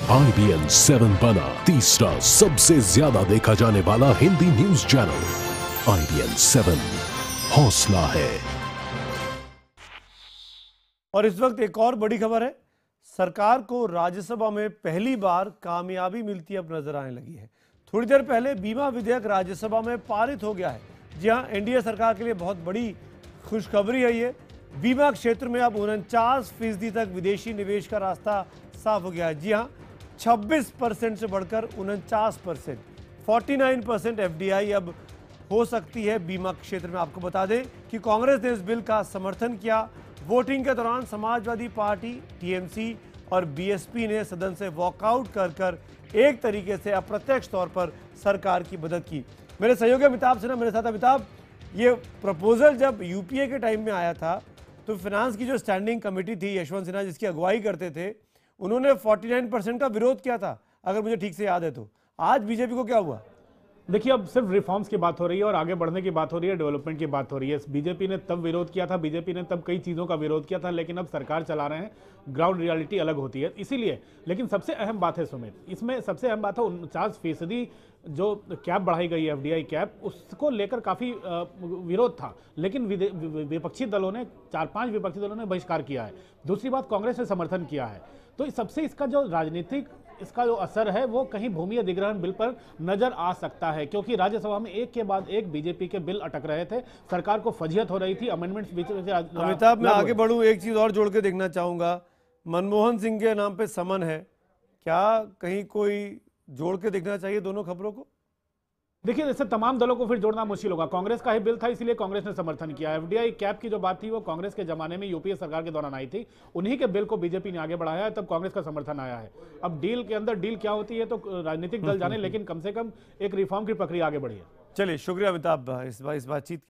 IBN 7 बना तीसरा सबसे ज्यादा देखा जाने वाला हिंदी न्यूज चैनल। IBN 7 हौसला है। और इस वक्त एक और बड़ी खबर है, सरकार को राज्यसभा में पहली बार कामयाबी मिलती अब नजर आने लगी है। थोड़ी देर पहले बीमा विधेयक राज्यसभा में पारित हो गया है। जी हां, एनडीए सरकार के लिए बहुत बड़ी खुशखबरी है ये। बीमा क्षेत्र में अब 49% तक विदेशी निवेश का रास्ता साफ हो गया है। जी हां, 26% से बढ़कर 49%, 49% एफडीआई अब हो सकती है बीमा क्षेत्र में। आपको बता दें कि कांग्रेस ने इस बिल का समर्थन किया। वोटिंग के दौरान समाजवादी पार्टी, टीएमसी और बीएसपी ने सदन से वॉकआउट कर एक तरीके से अप्रत्यक्ष तौर पर सरकार की मदद की। मेरे सहयोगी अमिताभ सिन्हा मेरे साथ। अमिताभ, ये प्रपोजल जब यूपीए के टाइम में आया था तो फाइनेंस की जो स्टैंडिंग कमेटी थी, यशवंत सिन्हा जिसकी अगुवाई करते थे, उन्होंने 49% का विरोध किया था, अगर मुझे ठीक से याद है तो। आज बीजेपी को क्या हुआ? देखिए, अब सिर्फ रिफॉर्म्स की बात हो रही है और आगे बढ़ने की बात हो रही है, डेवलपमेंट की बात हो रही है। बीजेपी ने तब विरोध किया था, बीजेपी ने तब कई चीज़ों का विरोध किया था, लेकिन अब सरकार चला रहे हैं, ग्राउंड रियलिटी अलग होती है, इसीलिए। लेकिन सबसे अहम बात है सुमित, इसमें सबसे अहम बात है 49% जो कैप बढ़ाई गई है, एफडीआई कैप, उसको लेकर काफ़ी विरोध था, लेकिन विपक्षी दलों ने, 4-5 विपक्षी दलों ने बहिष्कार किया है। दूसरी बात, कांग्रेस ने समर्थन किया है। तो सबसे इसका जो राजनीतिक इसका जो असर है वो कहीं भूमि अधिग्रहण बिल पर नजर आ सकता है, क्योंकि राज्यसभा में एक के बाद एक बीजेपी के बिल अटक रहे थे, सरकार को फजीहत हो रही थी, अमेंडमेंट्स बीच में। अमिताभ, मैं आगे बढ़ूं, एक चीज और जोड़ के देखना चाहूंगा। मनमोहन सिंह के नाम पे समन है, क्या कहीं कोई जोड़ के देखना चाहिए दोनों खबरों को? देखिए, जैसे तमाम दलों को फिर जोड़ना मुश्किल होगा। कांग्रेस का ही बिल था, इसीलिए कांग्रेस ने समर्थन किया। एफडीआई कैप की जो बात थी वो कांग्रेस के जमाने में यूपीए सरकार के दौरान आई थी, उन्हीं के बिल को बीजेपी ने आगे बढ़ाया है, तब कांग्रेस का समर्थन आया है। अब डील के अंदर डील क्या होती है तो राजनीतिक दल जाने, लेकिन कम से कम एक रिफॉर्म की प्रक्रिया आगे बढ़ी है। चलिए, शुक्रिया अमिताभ इस बातचीत